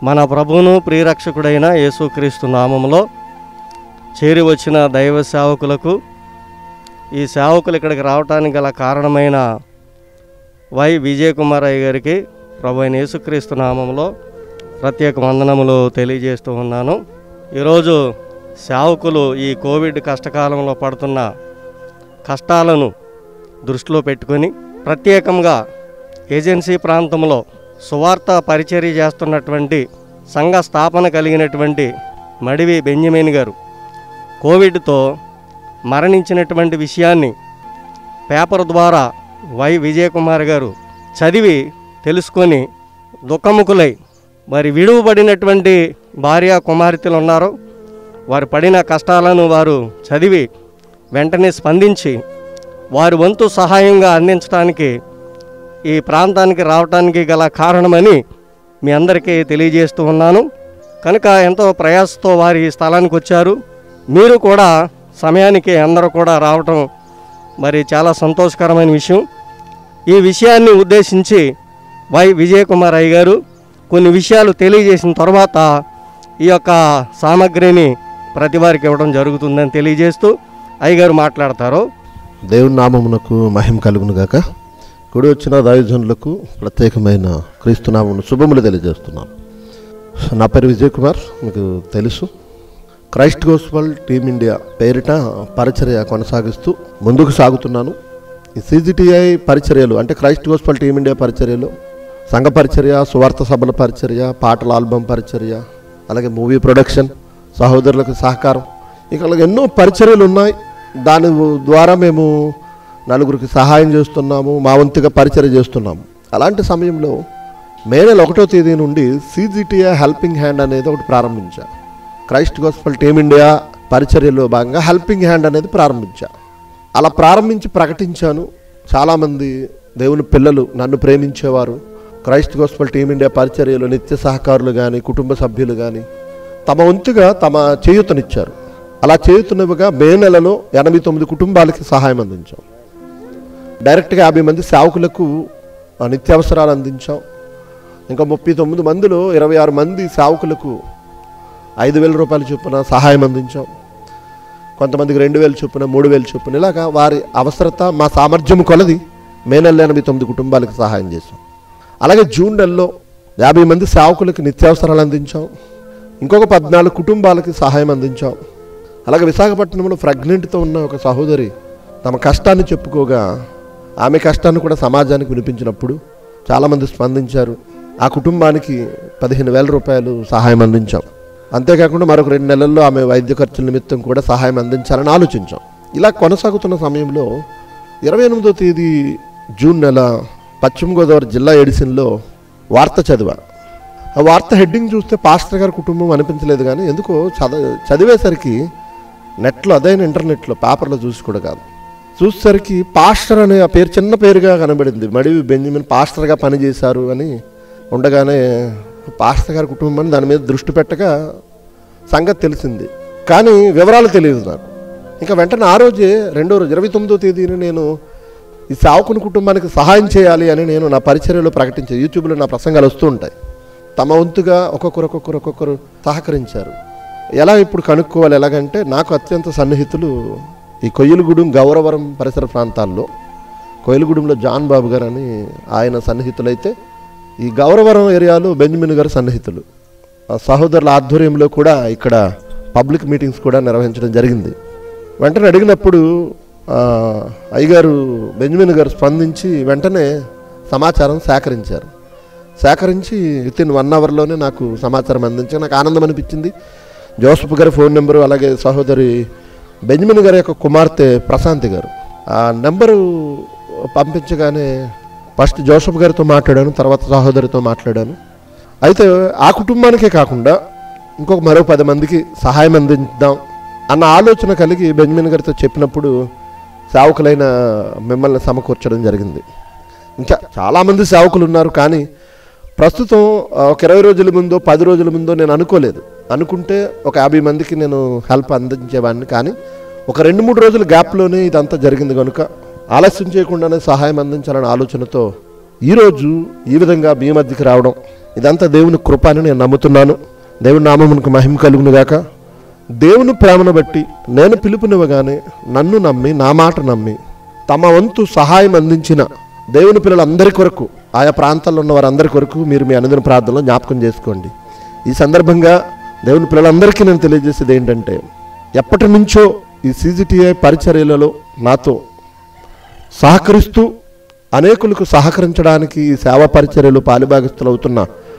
మన ప్రభువును ప్రియరక్షకుడైన యేసుక్రీస్తు నామములో చేరి వచ్చిన దైవ సేవకులకు, ఈ సేవకులు ఇక్కడికి రావడానికి గల కారణమైన వై విజయ్ కుమార్ అయ్య గారికి ప్రభు అయిన యేసుక్రీస్తు నామములో ప్రత్యేక వందనములు తెలియజేస్తూ ఉన్నాను. ఈరోజు సేవకులు ఈ కోవిడ్ కష్టకాలంలో పడుతున్న కష్టాలను దృష్టిలో పెట్టుకొని ప్రత్యేకంగా ఏజెన్సీ ప్రాంతంలో సువార్త పరిచర్య చేస్తున్నటువంటి సంఘ స్థాపన కలిగినటువంటి మడివి బెంజమిన్ గారు కోవిడ్తో మరణించినటువంటి విషయాన్ని పేపర్ ద్వారా వై విజయ్ కుమార్ గారు చదివి తెలుసుకొని దుఃఖముఖులై, మరి విడువబడినటువంటి భార్య కుమార్తెలు ఉన్నారో వారు పడిన కష్టాలను వారు చదివి వెంటనే స్పందించి వారి వంతు సహాయంగా అందించడానికి ఈ ప్రాంతానికి రావడానికి గల కారణమని మీ అందరికీ తెలియజేస్తూ ఉన్నాను. కనుక ఎంతో ప్రయాసతో వారి స్థలానికి వచ్చారు. మీరు కూడా సమయానికి అందరూ కూడా రావటం మరి చాలా సంతోషకరమైన విషయం. ఈ విషయాన్ని ఉద్దేశించి వై విజయ్ కుమార్ అయ్య గారు కొన్ని విషయాలు తెలియజేసిన తర్వాత ఈ యొక్క సామగ్రిని ప్రతి వారికి ఇవ్వడం జరుగుతుందని తెలియజేస్తూ అయ్యగారు మాట్లాడతారు. దేవుని నామమునకు మహిమ కలుగును గాక. కూడి వచ్చిన దైవజనులకు ప్రత్యేకమైన క్రీస్తునామమును శుభములు తెలియజేస్తున్నాను. నా పేరు విజయ్ కుమార్, మీకు తెలుసు. క్రైస్ట్ గోస్పెల్ టీమ్ ఇండియా పేరిట పరిచర్య కొనసాగిస్తూ ముందుకు సాగుతున్నాను. ఈ CGTI పరిచర్యలు అంటే క్రైస్ట్ గోస్పెల్ టీమ్ ఇండియా పరిచర్యలు సంఘ పరిచర్య, సువార్త సభల పరిచర్య, పాటల ఆల్బమ్ పరిచర్య, అలాగే మూవీ ప్రొడక్షన్, సహోదరులకు సహకారం, ఇక అలాగే ఎన్నో పరిచర్యలు ఉన్నాయి. దాని ద్వారా మేము నలుగురికి సహాయం చేస్తున్నాము, మా వంతుగా పరిచర్య చేస్తున్నాము. అలాంటి సమయంలో మే నెల 1వ తేదీ నుండి CGTI హెల్పింగ్ హ్యాండ్ అనేది ఒకటి ప్రారంభించా. క్రైస్ట్ గోస్పెల్ టీమ్ ఇండియా పరిచర్యలో భాగంగా హెల్పింగ్ హ్యాండ్ అనేది ప్రారంభించా. అలా ప్రారంభించి ప్రకటించాను. చాలామంది దేవుని పిల్లలు, నన్ను ప్రేమించేవారు, క్రైస్ట్ గోస్పెల్ టీమ్ ఇండియా పరిచర్యలో నిత్య సహకారులు కానీ, కుటుంబ సభ్యులు కానీ తమ వంతుగా తమ చేయూతనిచ్చారు. అలా చేయుతున్నవిగా మే నెలలో 89 కుటుంబాలకి సహాయం అందించాం. డైరెక్ట్గా 50 మంది సేవకులకు నిత్యావసరాలు అందించాం. ఇంకా 39 మందిలో 26 మంది సేవకులకు 5,000 రూపాయల చొప్పున సహాయం అందించాం. కొంతమందికి 2,000 చొప్పున, 3,000 చొప్పున, ఇలాగా వారి అవసరత మా సామర్థ్యం కొలది మే నెలలో 89 కుటుంబాలకు సహాయం చేశాం. అలాగే జూన్ నెలలో 50 మంది సేవకులకు నిత్యావసరాలు అందించాం. ఇంకొక 14 కుటుంబాలకి సహాయం అందించాం. అలాగే విశాఖపట్నంలో ప్రెగ్నెంట్తో ఉన్న ఒక సహోదరి తమ కష్టాన్ని చెప్పుకోగా ఆమె కష్టాన్ని కూడా సమాజానికి వినిపించినప్పుడు చాలామంది స్పందించారు. ఆ కుటుంబానికి 15,000 రూపాయలు సహాయం అందించాం. అంతేకాకుండా మరొక 2 నెలల్లో ఆమె వైద్య ఖర్చుల నిమిత్తం కూడా సహాయం అందించాలని ఆలోచించాం. ఇలా కొనసాగుతున్న సమయంలో 28వ తేదీ జూన్ నెల పశ్చిమ గోదావరి జిల్లా ఎడిసిన్లో వార్త చదివా. ఆ వార్త హెడ్డింగ్ చూస్తే పాస్టర్ గారి కుటుంబం అనిపించలేదు, కానీ ఎందుకో చదివేసరికి నెట్లో, అదైన ఇంటర్నెట్లో, పేపర్లో చూసి కూడా కాదు, చూసేసరికి పాస్టర్ అనే ఆ పేరు చిన్న పేరుగా కనబడింది. మడివి బెంజమిన్ పాస్టర్గా పనిచేశారు అని ఉండగానే పాస్టర్ గారి కుటుంబాన్ని దాని మీద దృష్టి పెట్టగా సంగతి తెలిసింది, కానీ వివరాలు తెలియదు నాకు. ఇంకా వెంటనే ఆ రోజే 2వ రోజు 29వ తేదీని నేను ఈ సేవకుని కుటుంబానికి సహాయం చేయాలి అని నేను నా పరిచర్యలో ప్రకటించాను. యూట్యూబ్లో నా ప్రసంగాలు వస్తూ ఉంటాయి. తమ వంతుగా ఒక్కొక్కరు సహకరించారు. ఎలా ఇప్పుడు కనుక్కోవాలి ఎలాగంటే, నాకు అత్యంత సన్నిహితులు ఈ కొయ్యలగూడెం, గౌరవరం పరిసర ప్రాంతాల్లో, కొయ్యలగూడెంలో జాన్ బాబు గారు అని ఆయన సన్నిహితులైతే, ఈ గౌరవరం ఏరియాలో బెంజమిన్ గారు సన్నిహితులు. ఆ సహోదరుల ఆధ్వర్యంలో కూడా ఇక్కడ పబ్లిక్ మీటింగ్స్ కూడా నిర్వహించడం జరిగింది. వెంటనే అడిగినప్పుడు అయ్యగారు బెంజమిన్ గారు స్పందించి వెంటనే సమాచారం సేకరించి వితిన్ 1 అవర్లోనే నాకు సమాచారం అందించి నాకు ఆనందం అనిపించింది. జోసఫ్ గారి ఫోన్ నెంబరు, అలాగే సహోదరి బెంజమిన్ గారి యొక్క కుమార్తె ప్రశాంతి గారు ఆ నెంబరు పంపించగానే ఫస్ట్ జోసఫ్ గారితో మాట్లాడాను, తర్వాత సహోదరితో మాట్లాడాను. అయితే ఆ కుటుంబానికే కాకుండా ఇంకొక మరో 10 మందికి సహాయం అందిద్దాం అన్న ఆలోచన కలిగి బెంజమిన్ గారితో చెప్పినప్పుడు సేవకులైన మిమ్మల్ని సమకూర్చడం జరిగింది. ఇంకా చాలామంది సేవకులు ఉన్నారు, కానీ ప్రస్తుతం ఒక 20 రోజుల ముందో 10 రోజుల ముందో నేను అనుకోలేదు. అనుకుంటే ఒక 50 మందికి నేను హెల్ప్ అందించేవాడిని, కానీ ఒక 2-3 రోజుల గ్యాప్లోనే ఇదంతా జరిగింది. కనుక ఆలస్యం చేయకుండానే సహాయం అందించాలనే ఆలోచనతో ఈరోజు ఈ విధంగా మీ మధ్యకి రావడం ఇదంతా దేవుని కృప అని నేను నమ్ముతున్నాను. దేవుని నామమునకు మహిమ కలుగును గాక. దేవుని ప్రేమను బట్టి నేను పిలుపునివ్వగానే నన్ను నమ్మి, నా మాట నమ్మి తమ వంతు సహాయం అందించిన దేవుని పిల్లలందరి కొరకు, ఆయా ప్రాంతాల్లో ఉన్న వారందరి కొరకు మీరు మీ అనుదిన ప్రార్థనలో జ్ఞాపకం చేసుకోండి. ఈ సందర్భంగా దేవుని పిల్లలందరికీ నేను తెలియజేసేది ఏంటంటే, ఎప్పటి నుంచో ఈ CGTI పరిచర్యలలో నాతో సహకరిస్తూ అనేకులకు సహకరించడానికి ఈ సేవా పరిచర్యలు పాలిభాగస్తులు అవుతున్న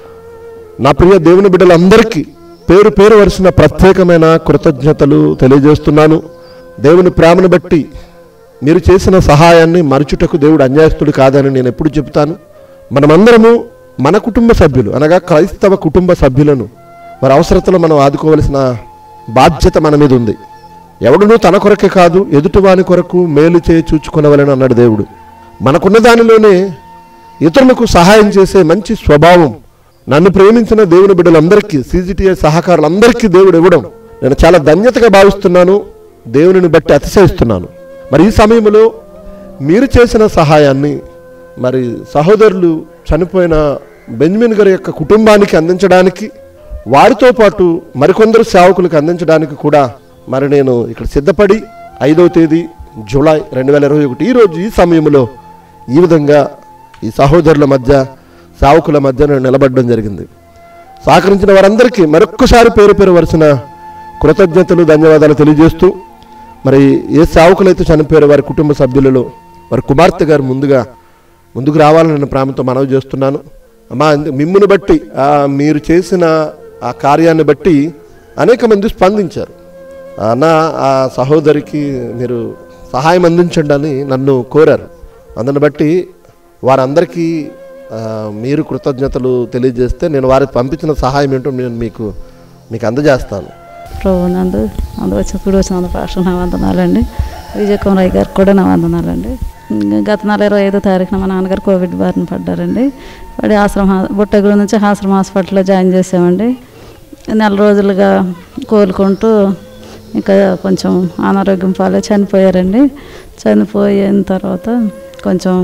నా ప్రియ దేవుని బిడ్డలందరికీ పేరు పేరు వరుసన ప్రత్యేకమైన కృతజ్ఞతలు తెలియజేస్తున్నాను. దేవుని ప్రేమను బట్టి మీరు చేసిన సహాయాన్ని మరచుటకు దేవుడు అన్యాయస్తుడు కాదని నేను ఎప్పుడు చెబుతాను. మనమందరము మన కుటుంబ సభ్యులు అనగా క్రైస్తవ కుటుంబ సభ్యులను వారి అవసరతలో మనం ఆదుకోవలసిన బాధ్యత మన మీద ఉంది. ఎవడునూ తన కొరకే కాదు ఎదుటివాని కొరకు మేలు చేయి చూచుకొనవలెను అన్నాడు దేవుడు. మనకున్న దానిలోనే ఇతరులకు సహాయం చేసే మంచి స్వభావం నన్ను ప్రేమించిన దేవుని బిడ్డలందరికీ, CGTI సహకారులందరికీ దేవుడు ఇవ్వడం నేను చాలా ధన్యతగా భావిస్తున్నాను. దేవునిని బట్టి అతిశయిస్తున్నాను. మరి ఈ సమయంలో మీరు చేసిన సహాయాన్ని మరి సహోదరులు చనిపోయిన బెంజమిన్ గారి యొక్క కుటుంబానికి అందించడానికి, వారితో పాటు మరికొందరు సేవకులకు అందించడానికి కూడా మరి నేను ఇక్కడ సిద్ధపడి 5వ తేదీ జూలై 2021 ఈరోజు ఈ సమయంలో ఈ విధంగా ఈ సహోదరుల మధ్య, సేవకుల మధ్య నేను నిలబడడం జరిగింది. సహకరించిన వారందరికీ మరొక్కసారి పేరు పేరు వరుసన కృతజ్ఞతలు, ధన్యవాదాలు తెలియజేస్తూ, మరి ఏ సేవకులైతే చనిపోయారో వారి కుటుంబ సభ్యులలో వారి కుమార్తె గారు ముందుకు రావాలని నేను ప్రేమతో మనవి చేస్తున్నాను. అమ్మా, మిమ్మును బట్టి మీరు చేసిన ఆ కార్యాన్ని బట్టి అనేక మంది స్పందించారు. అన్న, ఆ సహోదరికి మీరు సహాయం అందించండి అని నన్ను కోరారు. అందుని బట్టి వారందరికీ మీరు కృతజ్ఞతలు తెలియజేస్తే నేను వారికి పంపించిన సహాయం ఏంటో నేను మీకు అందజేస్తాను. ప్రభునందు వచ్చిన పాస్టర్ నా వందనాలండి. విజయ్ కుమార్ గారికి కూడా నా వందనాలండి. గత నెల 25వ తారీఖున మా నాన్నగారు కోవిడ్ బారిన పడ్డారండి. పడి బుట్టగూడెం నుంచి ఆశ్రమ హాస్పిటల్లో జాయిన్ చేసామండి. నెల రోజులుగా కోలుకుంటూ ఇంకా కొంచెం అనారోగ్యం పాలై చనిపోయారండి. చనిపోయిన తర్వాత కొంచెం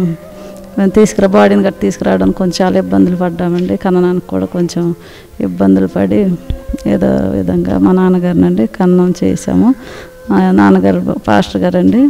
బాడీని గట్టి తీసుకురావడానికి కొంచెం చాలా ఇబ్బందులు పడ్డామండి. కన్ననానికి కూడా కొంచెం ఇబ్బందులు పడి ఏదో విధంగా మా నాన్నగారినండి కన్నం చేసాము. నాన్నగారు పాస్టర్ గారండి,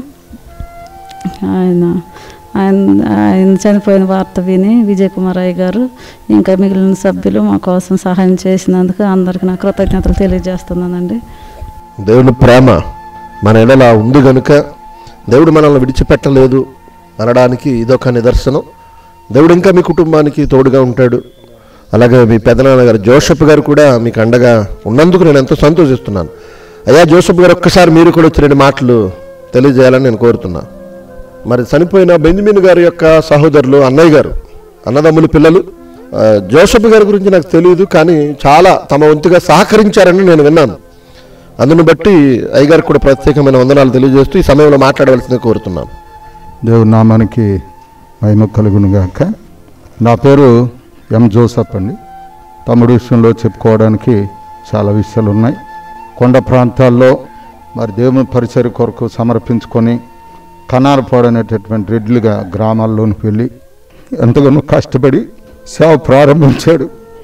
ఆయన చనిపోయిన వార్త విని విజయ్ కుమార్ గారు ఇంకా మిగిలిన సభ్యులు మా కోసం సహాయం చేసినందుకు అందరికీ నా కృతజ్ఞతలు తెలియజేస్తున్నానండి. దేవుని ప్రేమ మన ఎడల ఉంది కనుక దేవుడు మనల్ని విడిచిపెట్టలేదు అనడానికి ఇదొక నిదర్శనం. దేవుడు ఇంకా మీ కుటుంబానికి తోడుగా ఉంటాడు. అలాగే మీ పెదనాన్నగారు జోసెఫ్ గారు కూడా మీకు అండగా ఉన్నందుకు నేను ఎంతో సంతోషిస్తున్నాను. అయ్యా జోసెఫ్ గారు, ఒక్కసారి మీరు కూడా వచ్చి 2 మాటలు తెలియజేయాలని నేను కోరుతున్నా. మరి చనిపోయిన బెంజమిన్ గారి యొక్క సహోదరులు, అన్నయ్య గారు, అన్నదమ్ముల పిల్లలు, జోసెఫ్ గారి గురించి నాకు తెలియదు, కానీ చాలా తమ వంతుగా సహకరించారని నేను విన్నాను. అందును బట్టి అయ్యగారికి కూడా ప్రత్యేకమైన వందనాలు తెలియజేస్తూ ఈ సమయంలో మాట్లాడవలసిందిగా కోరుతున్నాను. దేవుని నామానికి మహిమ కలుగును గాక. నా పేరు ఎం జోసెఫ్ అండి. తమ్ముడి విషయంలో చెప్పుకోవడానికి చాలా విషయాలు ఉన్నాయి. కొండ ప్రాంతాల్లో మరి దేవుని పరిచర్య కొరకు సమర్పించుకొని కనాలపాడు అనేటటువంటి రెడ్లుగా గ్రామాల్లోనికి వెళ్ళి ఎంతగానో కష్టపడి సేవ ప్రారంభించాడు.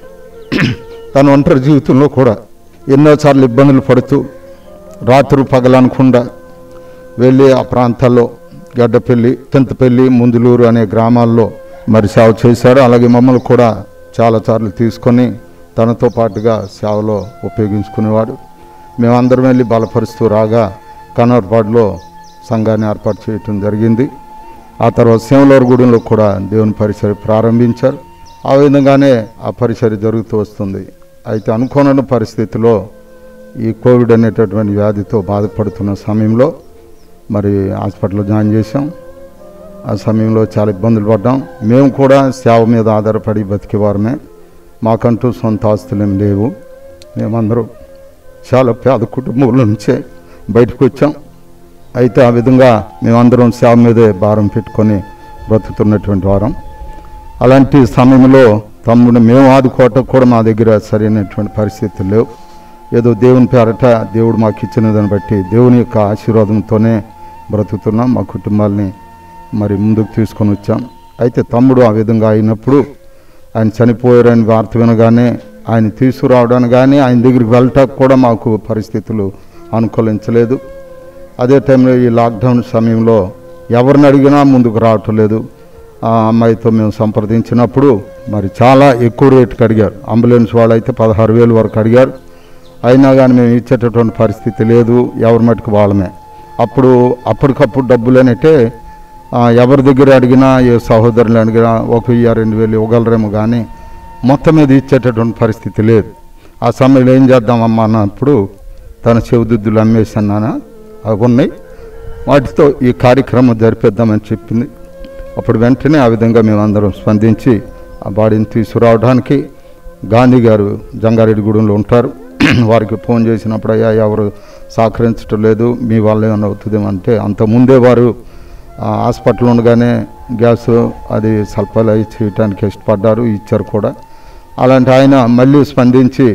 తన ఒంటరి జీవితంలో కూడా ఎన్నోసార్లు ఇబ్బందులు పడుతూ రాత్రి పగలనకుండా వెళ్ళి ఆ ప్రాంతాల్లో గడ్డపల్లి, చింతపల్లి, ముందులూరు అనే గ్రామాల్లో మరి సేవ చేశాడు. అలాగే మమ్మల్ని కూడా చాలాసార్లు తీసుకొని తనతో పాటుగా సేవలో ఉపయోగించుకునేవాడు. మేమందరం వెళ్ళి బలపరుస్తూ రాగా కనర్పాడులో సంఘాన్ని ఏర్పాటు చేయటం జరిగింది. ఆ తర్వాత సేవలూరుగూడెంలో కూడా దేవుని పరిచర్య ప్రారంభించారు. ఆ విధంగానే ఆ పరిచర్య జరుగుతూ వస్తుంది. అయితే అనుకోని పరిస్థితిలో ఈ కోవిడ్ అనేటటువంటి వ్యాధితో బాధపడుతున్న సమయంలో మరి హాస్పిటల్లో జాయిన్ చేసాం. ఆ సమయంలో చాలా ఇబ్బందులు పడ్డాం. మేము కూడా సేవ మీద ఆధారపడి బతికేవారమే. మాకంటూ సొంత ఆస్తులేం లేవు. మేమందరం చాలా పేద కుటుంబంలో నుంచే బయటకు వచ్చాం. అయితే ఆ విధంగా మేమందరం సేవ మీదే భారం పెట్టుకొని బ్రతుకుతున్నటువంటి వారం. అలాంటి సమయంలో తమ్ముడు మేము ఆదుకోవటం కూడా మా దగ్గర సరైనటువంటి పరిస్థితులు లేవు. ఏదో దేవుని పేరట దేవుడు మాకు ఇచ్చిన దాన్ని బట్టి దేవుని యొక్క ఆశీర్వాదంతోనే బ్రతుకుతున్నాం. మా కుటుంబాలని మరి ముందుకు తీసుకొని వచ్చాం. అయితే తమ్ముడు ఆ విధంగా అయినప్పుడు ఆయన చనిపోయారని వార్త వినగానే ఆయన తీసుకురావడానికి కానీ ఆయన దగ్గరికి వెళ్ళటానికి కూడా మాకు పరిస్థితులు అనుకూలించలేదు. అదే టైంలో ఈ లాక్డౌన్ సమయంలో ఎవరిని అడిగినా ముందుకు రావటం లేదు. ఆ అమ్మాయితో మేము సంప్రదించినప్పుడు మరి చాలా ఎక్కువ రేటుకి అడిగారు. అంబులెన్స్ వాళ్ళు అయితే 16,000 వరకు అడిగారు. అయినా కానీ మేము ఇచ్చేటటువంటి పరిస్థితి లేదు, ఎవరి మటుకు వాళ్ళమే. అప్పటికప్పుడు డబ్బులు అనేటే ఎవరి దగ్గర అడిగినా ఏ సహోదరులు అడిగినా 1,000-2,000 ఇవ్వగలరేమో కానీ మొత్తం మీద ఇచ్చేటటువంటి పరిస్థితి లేదు. ఆ సమయంలో ఏం చేద్దామమ్మా అన్నప్పుడు తన చెవిదిద్దులు అమ్మేసన్నానా అవి ఉన్నాయి, వాటితో ఈ కార్యక్రమం జరిపిద్దామని చెప్పింది. అప్పుడు వెంటనే ఆ విధంగా మేమందరం స్పందించి ఆ బాడీని తీసుకురావడానికి గాంధీ గారు జంగారెడ్డిగూడెంలో ఉంటారు, వారికి ఫోన్ చేసినప్పుడు అయ్యా ఎవరు సహకరించడం లేదు, మీ వల్ల ఏమైనా అవుతుందేమంటే అంతకుముందే వారు హాస్పిటల్ ఉండగానే గ్యాస్ అది సల్ఫలై చేయడానికి ఇష్టపడ్డారు, ఇచ్చారు కూడా. అలాంటి ఆయన మళ్ళీ స్పందించి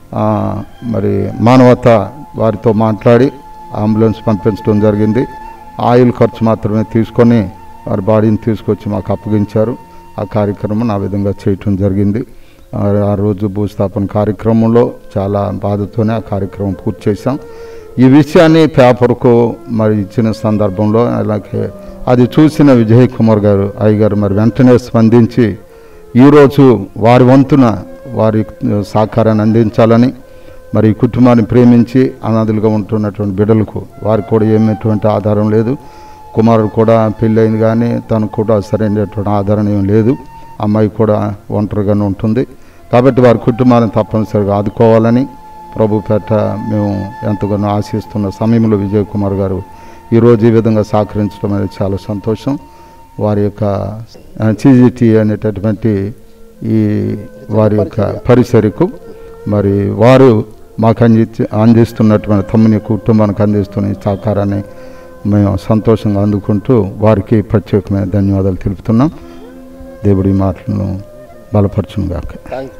మరి మానవత వారితో మాట్లాడి అంబులెన్స్ పంపించడం జరిగింది. ఆయిల్ ఖర్చు మాత్రమే తీసుకొని వారి బాడీని తీసుకొచ్చి మాకు అప్పగించారు. ఆ కార్యక్రమం ఆ విధంగా చేయటం జరిగింది. ఆ రోజు భూస్థాపన కార్యక్రమంలో చాలా బాధతోనే ఆ కార్యక్రమం పూర్తి చేశాం. ఈ విషయాన్ని పేపర్కు మరి ఇచ్చిన సందర్భంలో అలాగే అది చూసిన విజయ్ కుమార్ గారు అయ్యగారు మరి వెంటనే స్పందించి ఈరోజు వారి వంతున వారి సహకారాన్ని అందించాలని, మరి ఈ కుటుంబాన్ని ప్రేమించి అనాథులుగా ఉంటున్నటువంటి బిడ్డలకు వారికి కూడా ఏమైనటువంటి ఆధారం లేదు, కుమారుడు కూడా పెళ్ళయింది కానీ తనకు కూడా సరైనటువంటి ఆధారం ఏం లేదు, అమ్మాయి కూడా ఒంటరిగానే ఉంటుంది. కాబట్టి వారి కుటుంబాన్ని తప్పనిసరిగా ఆదుకోవాలని ప్రభుపేట మేము ఎంతగానో ఆశిస్తున్న సమయంలో విజయ్ కుమార్ గారు ఈరోజు ఈ విధంగా సహకరించడం అనేది చాలా సంతోషం. వారి యొక్క CGT అనేటటువంటి ఈ వారి యొక్క పరిసరకు మరి వారు మాకు అందిస్తున్నటువంటి తమ్ముని కుటుంబానికి అందిస్తున్న ఈ సహకారాన్ని మేము సంతోషంగా అందుకుంటూ వారికి ప్రత్యేకమైన ధన్యవాదాలు తెలుపుతున్నాం. దేవుడి మాటలను బలపరచును గాక.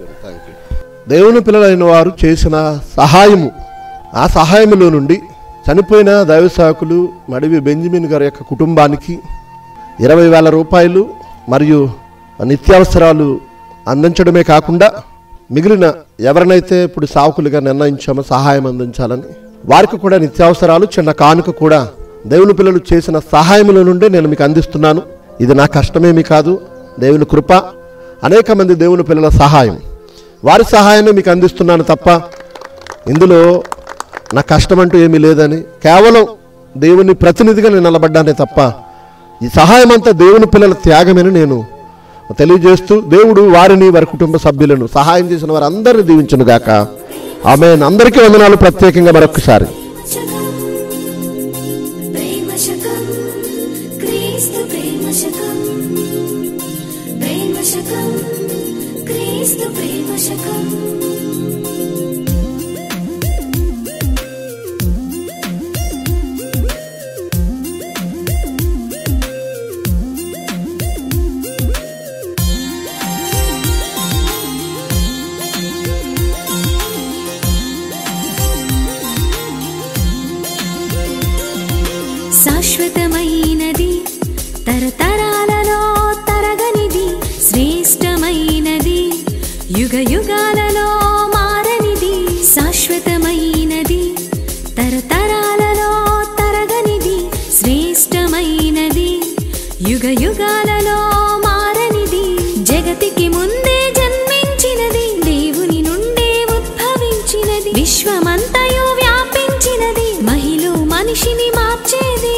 దేవుని పిల్లలైన వారు చేసిన సహాయము, ఆ సహాయములో నుండి చనిపోయిన దైవ సేవకులు మడివి బెంజమిన్ గారి యొక్క కుటుంబానికి 20,000 రూపాయలు మరియు నిత్యావసరాలు అందించడమే కాకుండా మిగిలిన ఎవరినైతే ఇప్పుడు సేవకులుగా నిర్ణయించామో సహాయం అందించాలని వారికి కూడా నిత్యావసరాలు చిన్న కానుక కూడా దేవుని పిల్లలు చేసిన సహాయముల నుండే నేను మీకు అందిస్తున్నాను. ఇది నా కష్టమేమీ కాదు, దేవుని కృప. అనేక మంది దేవుని పిల్లల సహాయం, వారి సహాయాన్ని మీకు అందిస్తున్నాను తప్ప ఇందులో నా కష్టం అంటూ ఏమీ లేదని కేవలం దేవుని ప్రతినిధిగా నేను నిలబడ్డానే తప్ప ఈ సహాయం అంతా దేవుని పిల్లల త్యాగమని నేను తెలియజేస్తూ దేవుడు వారిని వారి కుటుంబ సభ్యులను సహాయం చేసిన వారందరినీ దీవించును గాక. ఆమేన్. అందరికీ వందనాలు ప్రత్యేకంగా మరొకసారి. శాశ్వతమైనది, తరతరాలలో తరగనిది, శ్రేష్టమైనది, యుగ యుగాలలో మారనిది. శాశ్వతమైనది, తరతరాలలో తరగనిది, శ్రేష్టమైనది, యుగ యుగాలలో మారనిది. జగతికి ముందే జన్మించినది, దేవుని నుండే ఉద్భవించినది, విశ్వమంతయు వ్యాపించినది, మహిళ మనిషిని మార్చేది.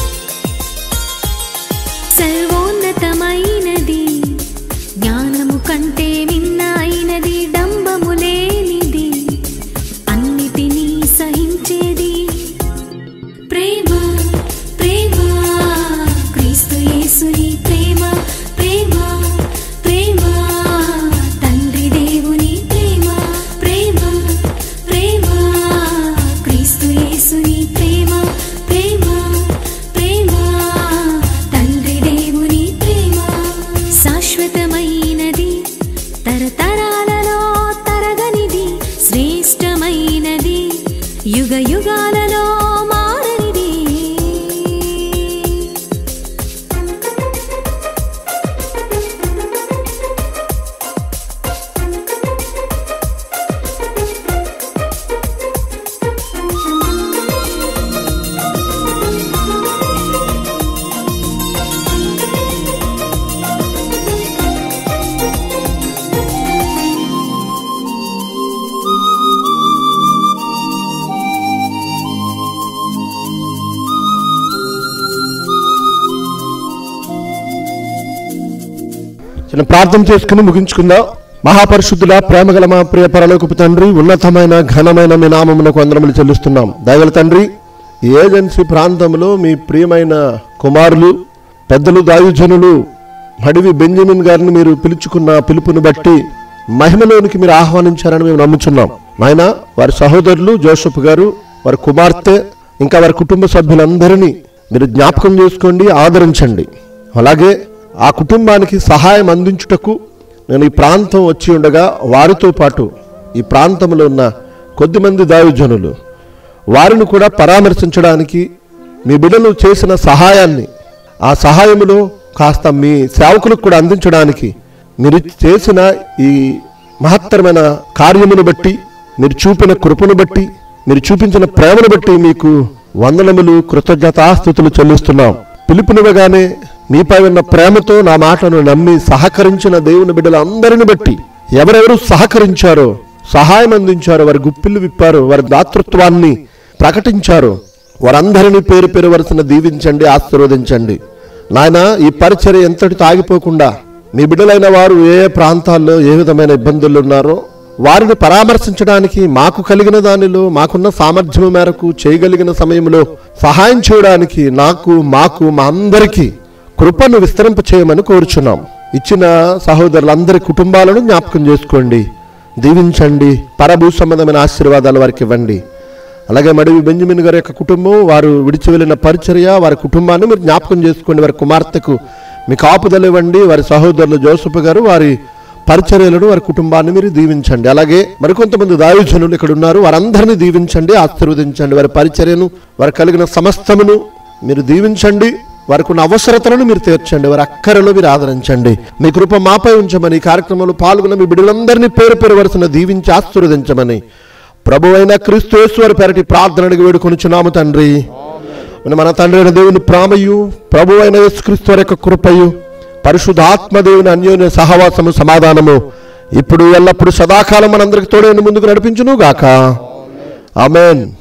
సర్వోన్నతమైనది, జ్ఞానము కంటే మిన్నైనది, డంబము లేనిది, అన్నిటినీ సహించేది. ప్రేమ ప్రేమ క్రీస్తు యేసుని ప్రేమ, ప్రేమ ప్రేమ తండ్రి దేవుని ప్రేమ, ప్రేమ ప్రేమ క్రీస్తు యేసుని ప్రేమ, ప్రేమ ప్రేమ తండ్రి దేవుని ప్రేమ. శాశ్వతమైనది, తరతరాలలో తరగనిది, శ్రేష్టమైనది, యుగ యుగాలలో మారనిది. చిన్న ప్రార్థన చేసుకుని ముగించుకుందాం. మహాపరిశుద్ధుల ప్రేమగల మా ప్రియ పరలోకపు తండ్రి, ఉన్నతమైన ఘనమైన మీ నామమునకు వందనములు చెల్లిస్తున్నాం. దయగల తండ్రి, ఈ ఏజెన్సీ ప్రాంతంలో మీ ప్రియమైన కుమారులు, పెద్దలు, దాయుజనులు మడివి బెంజమిన్ గారిని మీరు పిలుచుకున్న పిలుపుని బట్టి మహిమలోనికి మీరు ఆహ్వానించారని మేము నమ్ముచున్నాం. నాయన, వారి సహోదరులు జోసెఫ్ గారు, వారి కుమార్తె, ఇంకా వారి కుటుంబ సభ్యులందరినీ మీరు జ్ఞాపకం చేసుకోండి, ఆదరించండి. అలాగే ఆ కుటుంబానికి సహాయం అందించుటకు నేను ఈ ప్రాంతం వచ్చి ఉండగా వారితో పాటు ఈ ప్రాంతంలో ఉన్న కొద్దిమంది దాయుజనులు వారిని కూడా పరామర్శించడానికి, మీ బిడ్డలు చేసిన సహాయాన్ని, ఆ సహాయములో కాస్త మీ సేవకులకు కూడా అందించడానికి మీరు చేసిన ఈ మహత్తరమైన కార్యమును బట్టి, మీరు చూపిన కృపను బట్టి, మీరు చూపించిన ప్రేమను బట్టి మీకు వందనములు, కృతజ్ఞతాస్తుతులు చెల్లిస్తున్నాం. పిలుపునివ్వగానే మీపై ఉన్న ప్రేమతో నా మాటను నమ్మి సహకరించిన దేవుని బిడ్డలందరిని బట్టి, ఎవరెవరు సహకరించారో, సహాయం అందించారో, వారి గుప్పిళ్ళు విప్పారో, వారి దాతృత్వాన్ని ప్రకటించారో వారందరినీ పేరు పేరు వరుసన దీవించండి, ఆశీర్వదించండి. నాయన, ఈ పరిచర్య ఎంతటితో ఆగిపోకుండా మీ బిడ్డలైన వారు ఏ ప్రాంతాల్లో ఏ విధమైన ఇబ్బందులు ఉన్నారో వారిని పరామర్శించడానికి మాకు కలిగిన దానిలో, మాకున్న సామర్థ్యం మేరకు చేయగలిగిన సమయంలో సహాయం చేయడానికి మాకు మా అందరికీ కృపను విస్తరింప చేయమని కోరుచున్నాం. ఇచ్చిన సహోదరులందరి కుటుంబాలను జ్ఞాపకం చేసుకోండి, దీవించండి, పరభూ సంబంధమైన ఆశీర్వాదాలు వారికి ఇవ్వండి. అలాగే మడివి బెంజమిన్ గారి యొక్క కుటుంబం, వారు విడిచి వెళ్ళిన పరిచర్య, వారి కుటుంబాన్ని మీరు జ్ఞాపకం చేసుకోండి. వారి కుమార్తెకు మీ కాపుదలు ఇవ్వండి. వారి సహోదరులు జోసెఫ్ గారు, వారి పరిచర్యలను, వారి కుటుంబాన్ని మీరు దీవించండి. అలాగే మరికొంతమంది దాయుజనులు ఇక్కడ ఉన్నారు, వారందరినీ దీవించండి, ఆశీర్వదించండి. వారి పరిచర్యను, వారు కలిగిన సమస్తమును మీరు దీవించండి. వారికి ఉన్న అవసరతలను మీరు తీర్చండి, వారి అక్కరలో మీరు ఆదరించండి. మీ కృప మాపై ఉంచమని, ఈ కార్యక్రమంలో పాల్గొన్న మీ బిడ్డలందరినీ పేరు పేరు వరుసన దీవించి ఆశీర్వదించమని ప్రభువైన క్రీస్తు యేసు వారి పేరటి ప్రార్థనకు వేడుకొనుచున్నాము తండ్రి. మన తండ్రి అయిన దేవుని ప్రేమయు, ప్రభువైన యేసుక్రీస్తు వారి యొక్క కృపయు, పరిశుద్ధాత్మదేవుని అన్యోన్య సహవాసము, సమాధానము ఇప్పుడు ఎల్లప్పుడు సదాకాలం మనందరికి తోడైన ముందుకు నడిపించును గాక. ఆమేన్.